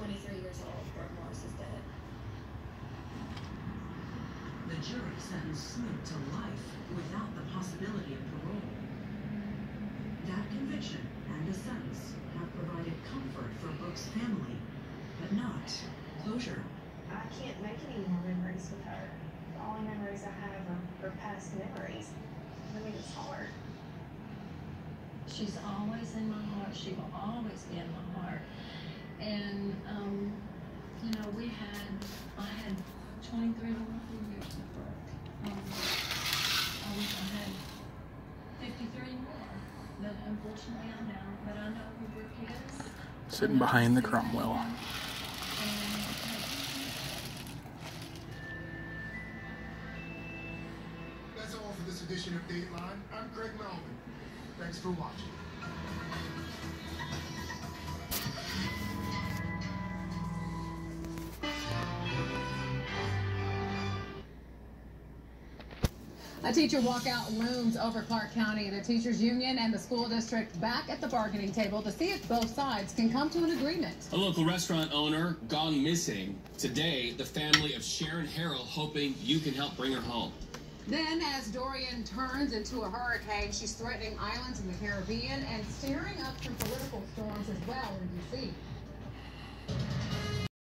23 years old, Brooke Morris is dead. The jury sentenced Smith to life without the possibility of parole. That conviction and a sentence have provided comfort for Brooke's family, but not closure. I can't make any more memories with her. The only memories I have are past memories. I mean, it's hard. She's always in my heart. She will always be in my heart. And, you know, I had 23 wonderful years with Brooke. I wish I had 53 more, but unfortunately I don't. But I know who Brooke is. Sitting behind the Cromwell. That's all for this edition of Dateline. I'm Craig Melvin. Thanks for watching. A teacher walkout looms over Clark County. The teachers union and the school district back at the bargaining table to see if both sides can come to an agreement. A local restaurant owner gone missing. Today, the family of Sharon Harrell hoping you can help bring her home. Then, as Dorian turns into a hurricane, she's threatening islands in the Caribbean and steering up some political storms as well in D.C.